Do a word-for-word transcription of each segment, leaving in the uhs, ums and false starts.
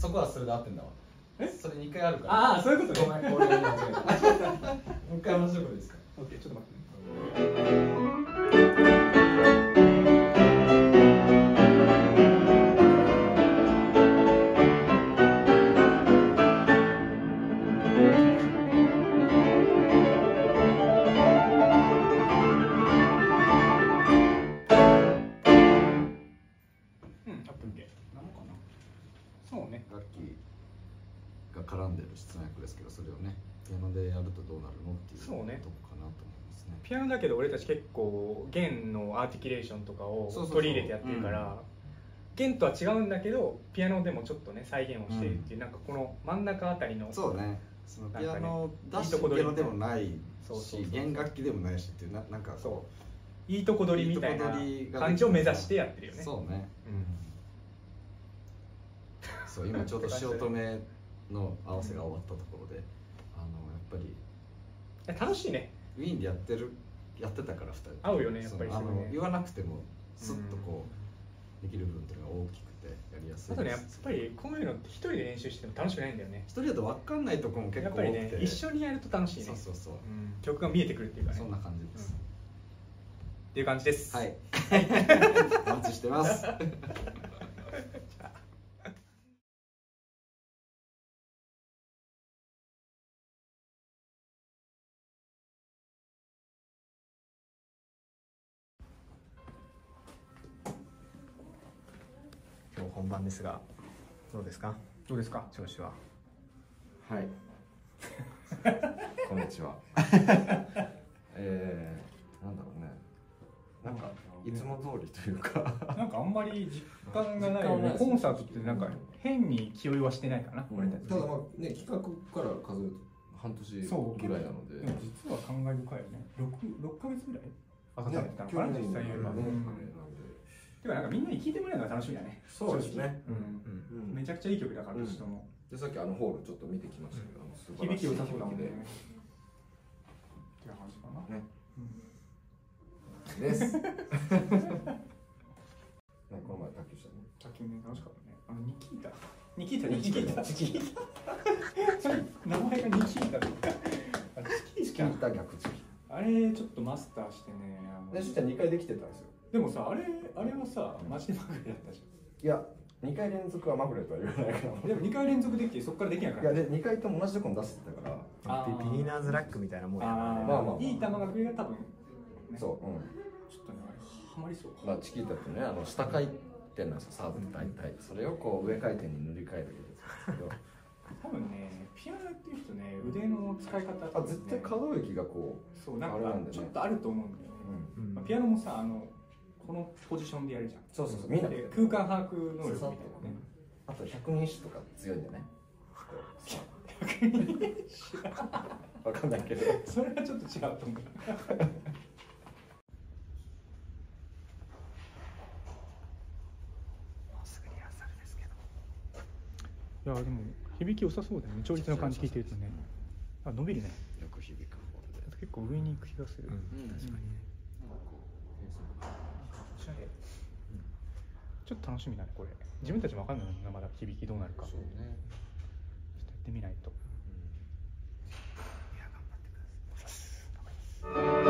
そこはそれで合ってんだわ。え、それにかいあるから。 ああ、そういうことね。 ごめん、俺が間違えた。もう一回同じところですか。 オッケー、ちょっと待ってね。 楽器が絡んでる室内楽ですけど、それをねピアノでやるとどうなるのっていうとこかなと思いますね。 ピアノだけど俺たち結構弦のアーティキュレーションとかを取り入れてやってるから、弦とは違うんだけどピアノでもちょっとね再現をしているっていう、うん、なんかこの真ん中あたりのそうね、そのピアノだしピアノでもないし弦楽器でもないしっていうな、なんかそういいとこ取りみたいな感じを目指してやってるよね。 そうね、うん、そう今ちょうど汐留の合わせが終わったところで、あのやっぱり楽しいね。 ウィーンでやってるやってたからふたり合うよね、やっぱり。 あの言わなくてもスッとこうできる部分っていうのが大きくてやりやすい。 あとね、やっぱりこういうのって一人で練習しても楽しくないんだよね。 一人だと分かんないところも結構多くて、やっぱりね、 一緒にやると楽しいね。 そうそうそう、うん、 曲が見えてくるっていうかね。 そんな感じです、うん、 っていう感じです。 はい。お待ちしてます。 今日本番ですが、どうですか？ どうですか？ 調子は。 はい。こんにちは。えー、なんだろうね。なんかいつも通りというか、 なんかあんまり実感がないよね。コンサートってなんか変に気負いはしてないかな。俺たち。 ただまあね、企画から数えると半年ぐらいなので。 でも実は感慨深いよね。六六ヶ月ぐらい。あ、経ってたのかな。実際言えば。てかなんかみんなに聴いてもらえるのが楽しみだね。 そうですね。 うん。めちゃくちゃいい曲だから人も。 でさっきあのホールちょっと見てきましたけど、 響き良さそうだもんね。って感じかな。ね。 です。この前卓球したね。 卓球ね、楽しかったね。あのニキータ。ニキータ、ニキータ、ニキータ。名前がニキータとか。 チキータ逆チキ。 あれちょっとマスターしてね。 でしんちゃんにかいできてたんですよ。 でもさ、あれあれはさ、マジでまぐれだったじゃん。 いや、にかい連続はまぐれとは言わないから。 でもにかい連続できてそこからできなかった。 いやでにかいとも同じところに出してたから。 ビギナーズラックみたいなもんやね。 まあまあいい球が来るが多分。 そう、うん。 ちょっとね、ハマりそう。 まあチキータってね、あの下回転なんですよ、サーブって大体。それをこう上回転に塗り替えるんですけど。 多分ね、ピアノやってる人ね、腕の使い方あ、絶対可動域がこう、 そうなんかちょっとあると思うんだよね。ピアノもさ、あのこのポジションでやるじゃん。 そうそうそう、みんな空間把握能力みたいなね。 あと百人一首とか強いんだよね。 百人一首わかんないけど、 それはちょっと違うと思う。いやでも響き良さそうだよね。調律の感じ聞いてるとね。あ、伸びるね。 よく響く方で。 結構上に行く気がする。 確かにね。 おしゃれ。ちょっと楽しみだねこれ。自分たちも分かんないのまだ響きどうなるか。そうね。ちょっとやってみないと。いや頑張ってください。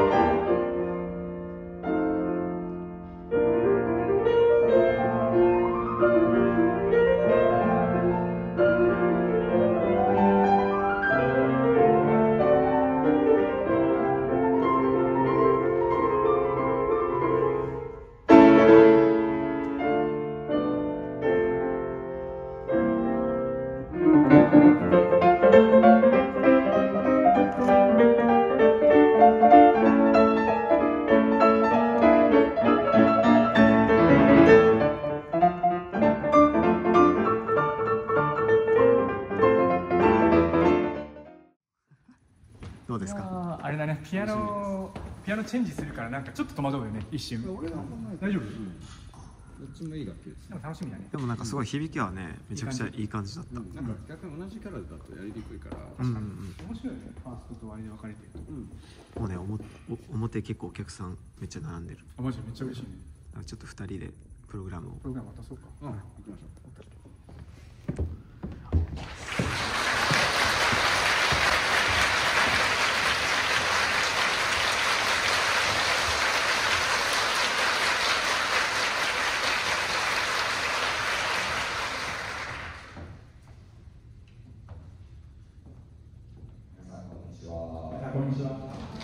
どうですか？ あれだね、ピアノピアノチェンジするからなんかちょっと戸惑うよね一瞬。大丈夫？ どっちもいい楽器です。 でも楽しみだね。 でもなんかすごい響きはね、めちゃくちゃいい感じだった。 なんか逆に同じキャラだとやりにくいから。 うんうんうん。面白いね。ファーストと割で分かれてると。 もうね、表結構お客さんめっちゃ並んでる。 あ、マジでめっちゃ嬉しいね。 ちょっと二人でプログラムを。 プログラム渡そうか。 うん、行きましょう。 こんにちは。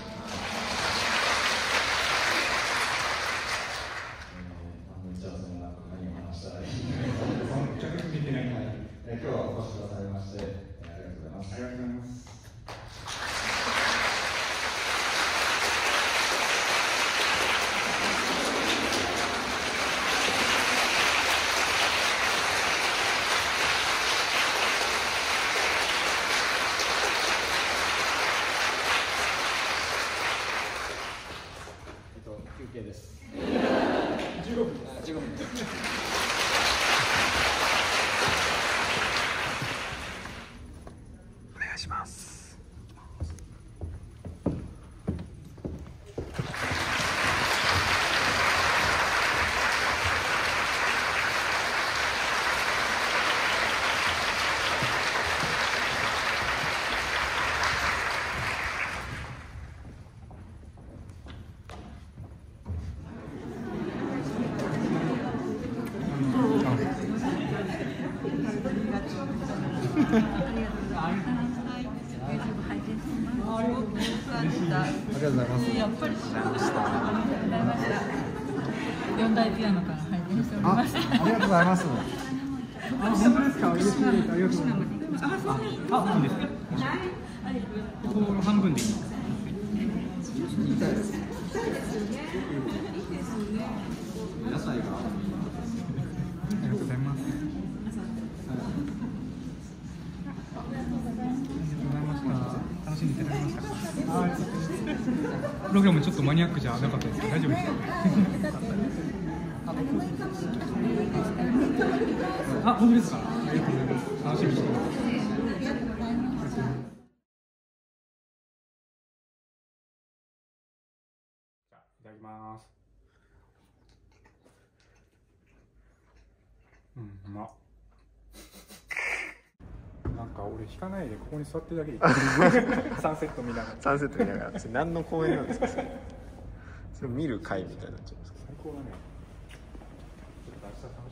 打ち合わせもなく何を話したらいいのか。 直接見てない。 今日はお越しくださいましてありがとうございます。 ありがとうございます。 休憩です。 じゅうごふん。 じゅうごふん。 お願いします。 ありがとうございます。 やっぱり知らました。ありがとうございました。四大ピアノから拝見しております。 ありがとうございます。あ、本当ですか。嬉しいです。ありがとうございます。あ、いいですか。この半分でいい。 野菜が。 ありがとうございます。楽しんでいただけましたか。プログラムちょっとマニアックじゃなかったですか。大丈夫ですか。あ、本当ですか。ありがとうございます。楽しみにしてます。じゃあいただきます。うん、うまっ。なんか俺引かないでここに座ってるだけでサンセット見ながらサンセット見ながら。それ何の公演なんですか。それ。それ見る会みたいになっちゃいます。 最高だね。ちょっと明日